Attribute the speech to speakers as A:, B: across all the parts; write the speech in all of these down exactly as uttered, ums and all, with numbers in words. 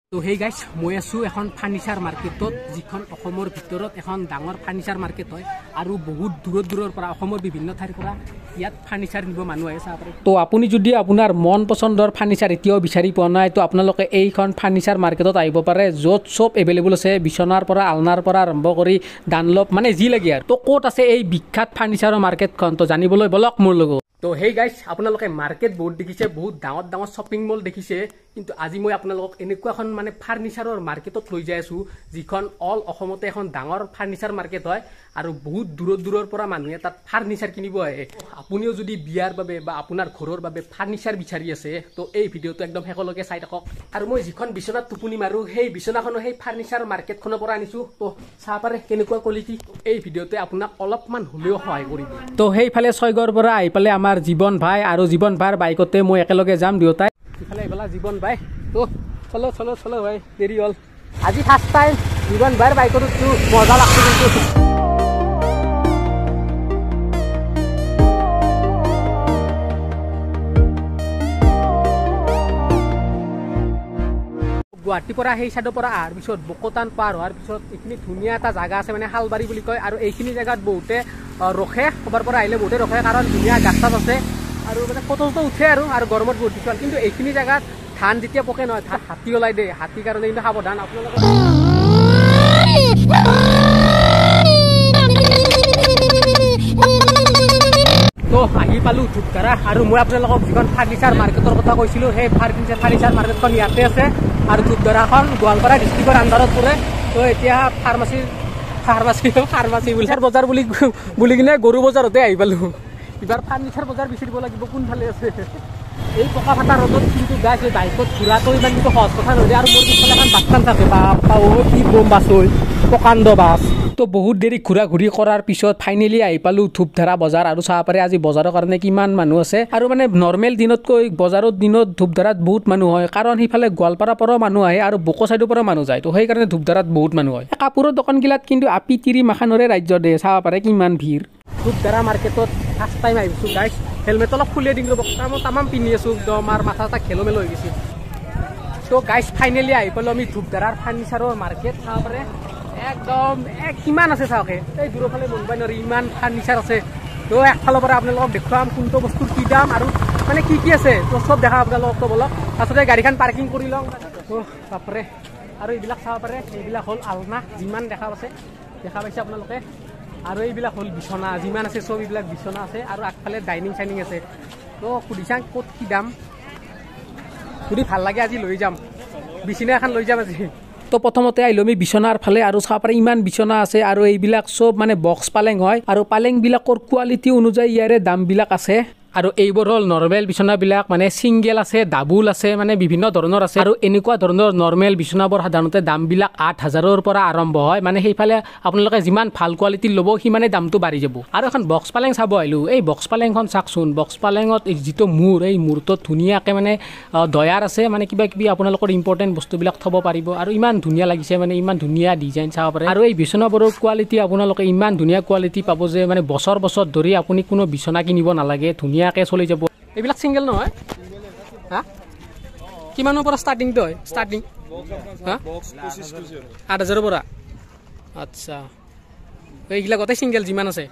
A: তো hey guys মই আছো এখন ফাৰ্নিচাৰ মাৰ্কেটত যিখন অসমৰ ভিতৰত এখন ডাঙৰ ফাৰ্নিচাৰ মাৰ্কেট হয় আৰু বহুত দূৰৰ দূৰৰ পৰা অসমৰ বিভিন্ন ঠাইৰ পৰা ইয়াত ফাৰ্নিচাৰ নিব মানুহ আহে চাব পাৰে। তো আপুনি যদি আপোনাৰ মন পছন্দৰ ফাৰ্নিচাৰ এতিয়াও বিচাৰি পোৱা নাই তো আপোনালোকে এইখন ফাৰ্নিচাৰ মাৰ্কেটত আহিব পাৰে, য'ত চব এভেইলেবল আছে, বিচনাৰ পৰা আলনাৰ পৰা আৰম্ভ কৰি ডানলপ মানে যি লাগে আৰু। তো ক'ত আছে এই বিখ্যাত ফাৰ্নিচাৰৰ মাৰ্কেটখন তো জানিবলৈ বলক মোৰ লগত। তো হেই গাইজ আপোনালোকে মাৰ্কেট বহুত দেখিছে, বহুত ডাঙৰ ডাঙৰ শ্বপিং মল দেখিছে, কিন্তু আজি মই আপোনালোকক এনেকুৱা এখন মানে ফাৰ্নিচাৰৰ মাৰ্কেটত লৈ যাই আছো যিখন অল অসমতে এখন ডাঙৰ ফাৰ্নিচাৰ মাৰ্কেট হয় আৰু বহুত দূৰৰ দূৰৰ পৰা মানুহে তাত ফাৰ্নিচাৰ কিনিব আহে। আপুনিও যদি বিয়াৰ বাবে বা আপোনাৰ ঘৰৰ বাবে ফাৰ্নিচাৰ বিচাৰি আছে তো এই ভিডিঅ'টো একদম শেষলৈকে চাই থাকক। আৰু মই যিখন বিচনাত টোপনি মাৰো সেই বিচনাখনো সেই ফাৰ্নিচাৰ মাৰ্কেটখনৰ পৰা আনিছো। তো চাব পাৰে কেনেকুৱা কোৱালিটি, এই ভিডিঅ'টোৱে আপোনাক অলপমান হ'লেও সহায় কৰিব। তো সেইফালে ছয়গড়ৰ পৰা আহি পালে আমাৰ জীৱন ভাই আৰু জীৱন ভাইৰ বাইকতে মই একেলগে যাম দুয়োটাই। ইফালে এইফালে জীৱন ভাই, তো চলো চলো চলো ভাই, দেৰি হ'ল। আজি ফাৰ্ষ্ট টাইম জীৱন ভাইৰ বাইকত উঠছো, মজা লাগছে কিন্তু। গুৱাহাটীৰ পৰা সেই চাইডৰ পৰা অহাৰ পিছত বকতান পাৰ হোৱাৰ পিছত এইখিনি ধুনীয়া এটা জাগা আছে, মানে শালবাৰী বুলি কয়, আৰু এইখিনি জেগাত বহুতে ৰখে, ক'ৰবাৰ পৰা আহিলে বহুতে ৰখে কাৰণ ধুনীয়া গাছ চাছ আছে আৰু মানে ফটো চটো উঠে আৰু আৰু গৰমত বহুত কিছুমান। কিন্তু এইখিনি জেগাত ধান যেতিয়া পকে নহয়, হাতী ওলাই দিয়ে, হাতীৰ কাৰণে কিন্তু সাৱধান আপোনালোকে। তো আহি পালো ধূপধাৰা, আৰু মই আপোনালোকক যিখন ফাৰ্নিচাৰ মাৰ্কেটৰ কথা কৈছিলো সেই ফাৰ্নিচাৰ ফাৰ্নিচাৰ মাৰ্কেটখন ইয়াতে আছে আৰু ধূপধাৰাখন গোৱালপাৰা ডিষ্ট্ৰিক্টৰ আণ্ডাৰত পৰে। তো এতিয়া ফাৰ্মাচীৰ ফাৰ্মাচী ফাৰ্মাচী বুলি বজাৰ বুলি বুলি কিনে গৰু বজাৰতে আহি পালো। এইবাৰ ফাৰ্নিচাৰ বজাৰ বিচাৰিব লাগিব কোনফালে আছে। এই পকা ফাটা ৰ'দত কিন্তু গাইছ বাইকত ঘূৰাটো ইমান কিন্তু সহজ কথা নহয়। আৰু মোৰ পিছফালে এখন বাছখন থাকে, বা কি বম বাছ হয়, প্ৰকাণ্ড বাছ। তো বহুত দেৰি ঘূৰা ঘূৰি কৰাৰ পিছত ফাইনেলি আহি পালো ধূপধাৰা বজাৰ, আৰু চাব পাৰে আজি বজাৰৰ কাৰণে কিমান মানুহ আছে। আৰু মানে নৰ্মেল দিনতকৈ বজাৰৰ দিনত ধূপধাৰাত বহুত মানুহ হয়, কাৰণ সিফালে গোৱালপাৰাৰ পৰাও মানুহ আহে আৰু বকো চাইডৰ পৰা মানুহ যায়। তো সেইকাৰণে ধূপধাৰাত বহুত মানুহ হয়। কাপোৰৰ দোকানগিলাত কিন্তু আপি তিৰি মাখানৰে ৰাজ্য দে, চাব পাৰে কিমান ভিৰ। ধূপধাৰা মাৰ্কেটত ফাৰ্ষ্ট টাইম আহিছোঁ গাইছ। হেলমেট অলপ খুলিয়ে দিম ৰ'ব, মই তামাম পিন্ধি আছোঁ একদম, আৰু মাথা এটা খেলো মেলো হৈ গৈছে। তো গাইছ ফাইনেলি আহি পালোঁ আমি ধূপধাৰাৰ ফাৰ্নিচাৰৰ মাৰ্কেট। চাব পাৰে একদম এক কিমান আছে চাওকে, এই দূৰৰ ফালে বনবাই নোৱাৰি ইমান ফাৰ্নিচাৰ আছে। তো একফালৰ পৰা আপোনালোকক দেখুৱাম কোনটো বস্তুৰ কি দাম আৰু মানে কি কি আছে, তো চব দেখা আপোনালোকক। তো বলক আচলতে গাড়ীখন পাৰ্কিং কৰি লওঁ। তো বাপৰে, আৰু এইবিলাক চাব পাৰে, এইবিলাক হ'ল আলনা, যিমান দেখা পাইছে দেখা পাইছে আপোনালোকে। আৰু এইবিলাক হ'ল বিচনা, যিমান আছে চব এইবিলাক বিচনা আছে, আৰু আগফালে ডাইনিং চাইনিং আছে। তো সুধিছাং ক'ত কি দাম, যদি ভাল লাগে আজি লৈ যাম, বিচনা এখন লৈ যাম আজি। তো প্ৰথমতে আহিলোঁ আমি বিচনাৰ ফালে, আৰু চাব পাৰে ইমান বিচনা আছে, আৰু এইবিলাক চব মানে বক্স পালেং হয়, আৰু পালেংবিলাকৰ কোৱালিটি অনুযায়ী ইয়াৰে দামবিলাক আছে। আৰু এইবোৰ হ'ল নৰ্মেল বিচনাবিলাক, মানে ছিংগেল আছে, ডাবুল আছে, মানে বিভিন্ন ধৰণৰ আছে। আৰু এনেকুৱা ধৰণৰ নৰ্মেল বিচনাবোৰ সাধাৰণতে দামবিলাক আঠ হাজাৰৰ পৰা আৰম্ভ হয়, মানে সেইফালে আপোনালোকে যিমান ভাল কোৱালিটিৰ ল'ব সিমানে দামটো বাঢ়ি যাব। আৰু এখন বক্স পালেং চাব আহিলোঁ, এই বক্স পালেংখন চাওকচোন, বক্স পালেঙত যিটো মূৰ, এই মূৰটোত ধুনীয়াকৈ মানে দয়াৰ আছে, মানে কিবা কিবি আপোনালোকৰ ইম্পৰ্টেণ্ট বস্তুবিলাক থ'ব পাৰিব, আৰু ইমান ধুনীয়া লাগিছে, মানে ইমান ধুনীয়া ডিজাইন চাব পাৰে। আৰু এই বিচনাবোৰৰ কোৱালিটি আপোনালোকে ইমান ধুনীয়া কোৱালিটি পাব যে মানে বছৰ বছৰ ধৰি আপুনি কোনো বিচনা কিনিব নালাগে, ধুনীয়া চলি যাব। এইবিলাক চিংগল নহয়, হা কিমানৰ পৰা ষ্টাৰ্টিংটো হয়? ষ্টাৰ্টিং হা আঠ হাজাৰৰ পৰা। আচ্ছা, এইবিলাক গোটেই চিংগল যিমান আছে।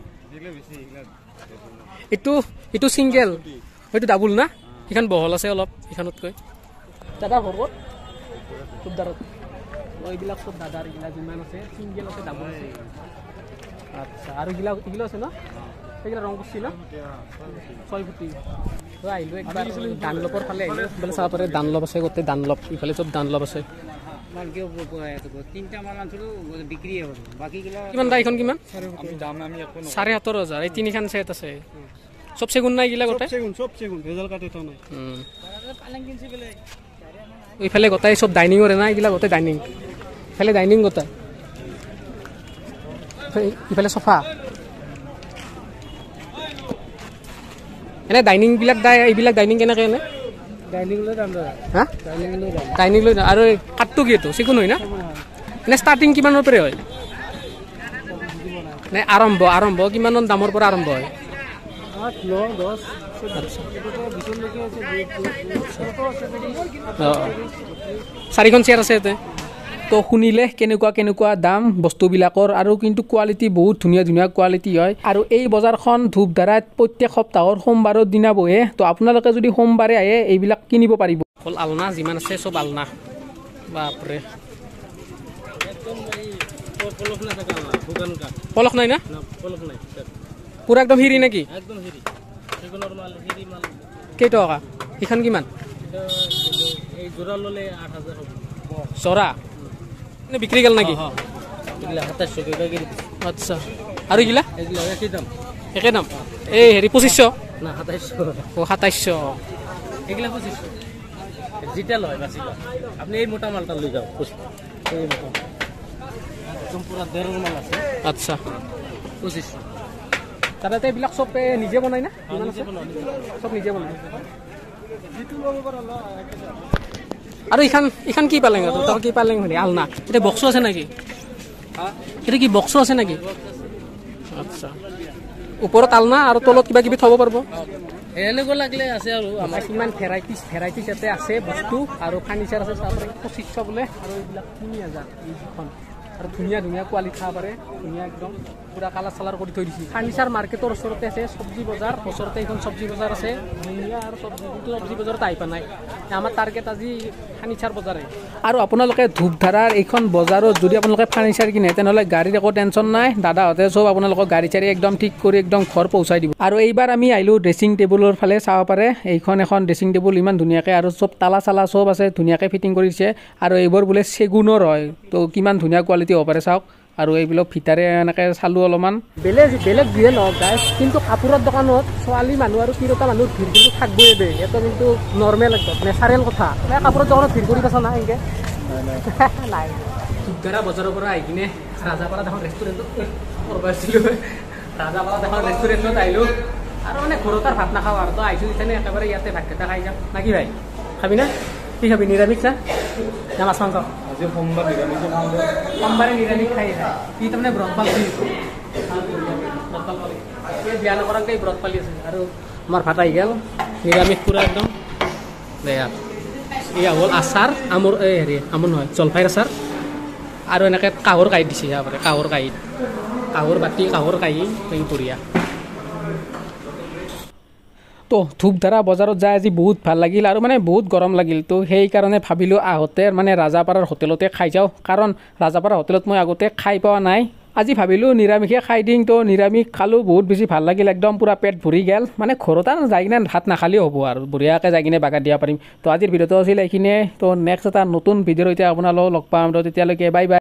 A: এইটো এইটো চিংগল, সেইটো ডাবুল না? এইখন বহল আছে অলপ এইখনতকৈ। দাদাৰ ঘৰ ক'ত? ধূপধাৰাত। এইবিলাক চব দাদাৰ, এইবিলাক যিমান আছে চিংগল আছে, ডাবুল আছে। আচ্ছা, আৰু এইবিলাক এইগিলা আছে ন? সেইগিলা ৰং কৰিছিল ন? ছয় ফুটি। তো আহিলোঁ একবাৰ ডানলপৰ ফালে আহিলোঁ, এইফালে চাব পাৰে ডানলপ আছে, গোটেই ডানলপ, ইফালে চব ডানলপ আছে। কিমান দাম এইখন? কিমান? চাৰে সত্তৰ হাজাৰ। এই তিনিখন ছেট আছে, চব চেগুন নাই এইগিলা গোটেই? এইফালে গোটেই চব ডাইনিঙৰে নাই এইগিলা, গোটেই ডাইনিং। ইফালে ডাইনিং গোটেই, ইফালে চফা। এনে ডাইনিংবিলাক দাই, এইবিলাক ডাইনিং কেনেকৈ এনে? ডাইনিং লৈ দাম হা? ডাইনিং লৈ দাম। আৰু কাঠটো কি এইটো চিকুণ হয় না? এনে ষ্টাৰ্টিং কিমানৰ পৰা হয়? নে আৰম্ভ আৰম্ভ কিমান দামৰ পৰা আৰম্ভ হয়? আঠ ন দহ চাৰিখন চেয়াৰ আছে ইয়াতে তো শুনিলে কেনেকুৱা কেনেকুৱা দাম বস্তুবিলাকৰ আৰু কিন্তু কোৱালিটি বহুত ধুনীয়া ধুনীয়া কোৱালিটি হয় আৰু এই বজাৰখন ধূপধাৰাত প্ৰত্যেক সপ্তাহৰ সোমবাৰৰ দিনা বহে তো আপোনালোকে যদি সোমবাৰে আহে এইবিলাক কিনিব পাৰিব অকল আলনা যিমান আছে চব আলনা বাপৰে পলখ নাই না পুৰা একদম হিৰি নেকি কেইটকা সেইখন কিমান চৰা বিক্ৰী গেল নাকি আচ্ছা আৰু এইগিলা একে দাম এই হেৰি পঁচিছশ অ সাতাইছশ
B: এইগিলা পঁচিছশ যেটা লয় বাছি আপনি এই মোটা মালটা লৈ যাও একদম পুরা দেড়ৰ মাল আছে
A: আচ্ছা
B: পঁচিছশ
A: তাতে এইবিলাক চব নিজে বনাই না চব নিজে বনাই আৰু এইখান এইখান কি পালেং তোৰ কি পালেং মানে আলনা এটা বক্স আছে নাকি এটা কি বক্স আছে নাকি আচ্ছা ওপৰত আলনা আৰু তলত কিবা কিবি থব পাৰিব
B: এনেকুৱা লাগলে আছে আৰু
A: আমাৰ কিমান ভেৰাইটিজ ভেৰাইটিজ ইয়াতে আছে বস্তু আৰু ফাৰ্নিচাৰ আছে তাৰপৰা পঁচিছশ বোলে আৰু এইবিলাক তিনি হাজাৰ এইখন আৰু ধুনীয়া ধুনীয়া কোৱালিটি খাব পাৰে ধুনীয়া একদম পুৰা কালাৰ চালাৰ কৰি থৈ দিছে ফাৰ্নিচাৰ মাৰ্কেটৰ ওচৰতে আছে চব্জি বজাৰ ওচৰতে এইখন চব্জি বজাৰ আছে ধুনীয়া আৰু চব্জি কিন্তু চব্জি বজাৰত আহি পোৱা নাই আমাৰ টাৰ্গেট আজি ফাৰ্নিচাৰ বজাৰে আৰু আপোনালোকে ধূপধাৰাৰ এইখন বজাৰত যদি আপোনালোকে ফাৰ্নিচাৰ কিনে তেনেহ'লে গাড়ীৰ একো টেনশ্যন নাই দাদাহঁতে চব আপোনালোকক গাড়ী চাড়ী একদম ঠিক কৰি একদম ঘৰ পহুচাই দিব আৰু এইবাৰ আমি আহিলোঁ ড্ৰেছিং টেবুলৰ ফালে চাব পাৰে এইখন এখন ড্ৰেছিং টেবুল ইমান ধুনীয়াকৈ আৰু চব তালা চালা চব আছে ধুনীয়াকৈ ফিটিং কৰিছে আৰু এইবোৰ বোলে চেগুনৰ হয় তো কিমান ধুনীয়া কোৱালিটি হ'ব পাৰে চাওক আৰু এইবিলাক ভিতৰে এনেকৈ চালোঁ অলপমান বেলেগ বেলেগ যিয়ে নহওক গাইজ কিন্তু কাপোৰৰ দোকানত ছোৱালী মানুহ আৰু তিৰোতা মানুহৰ ভিৰ কিন্তু থাকবই দে এইটো কিন্তু নৰ্মেল একদম নেচাৰেল কথা কাপোৰৰ দোকানত ভিৰ কৰি পাইছা না এনেকৈ নাই ধূপধাৰা বজাৰৰ পৰা আহি কিনে ৰাজাপাৰা এখন ৰেষ্টুৰেণ্টত কৰিব আছিলোঁ ৰাজাপাৰা এখন ৰেষ্টুৰেণ্টত আহিলোঁ আৰু মানে ঘৰত আৰু ভাত নাখাওঁ আৰু তো আহিছোঁ ইথানে একেবাৰে ইয়াতে ভাতকেইটা খাই যাম নাকি ভাই খাবি না কি খাবি নিৰামিষ না না মাছ মাংস সোমবাৰে নিৰামিষ খাই কি তাৰমানে ব্ৰত পালি বিয়া নকৰাকৈ ব্ৰত পালি আছে আৰু আমাৰ ভাত আহি গ'ল নিৰামিষ পুৰা একদম বেয়া এয়া হ'ল আচাৰ আমৰ এই হেৰি আমৰ নহয় জলফাইৰ আচাৰ আৰু এনেকৈ কাঁহৰ কাঁহীত দিছে ইয়াৰ কাঁহৰ কাঁহীত কাঁহৰ বাতি কাঁহৰ কাঁহী এই বঢ়িয়া তো ধূপধাৰা বজাৰত যাই আজি বহুত ভাল লাগিল আৰু মানে বহুত গৰম লাগিল তো সেইকাৰণে ভাবিলোঁ আহোঁতে মানে ৰাজাপাৰাৰ হোটেলতে খাই যাওঁ কাৰণ ৰাজাপাৰা হোটেলত মই আগতে খাই পোৱা নাই আজি ভাবিলোঁ নিৰামিষে খাই দিম তো নিৰামিষ খালোঁ বহুত বেছি ভাল লাগিল একদম পূৰা পেট ভৰি গ'ল মানে ঘৰত আৰু যাই কিনে ভাত নাখালেও হ'ব আৰু বঢ়িয়াকৈ যাই কিনে বাগাত দিব পাৰিম তো আজিৰ ভিডিঅ'টো আছিল এইখিনিয়ে তো নেক্সট এটা নতুন ভিডিঅ'ৰ সৈতে আপোনালোকক লগ পাম তো তেতিয়ালৈকে বাই বাই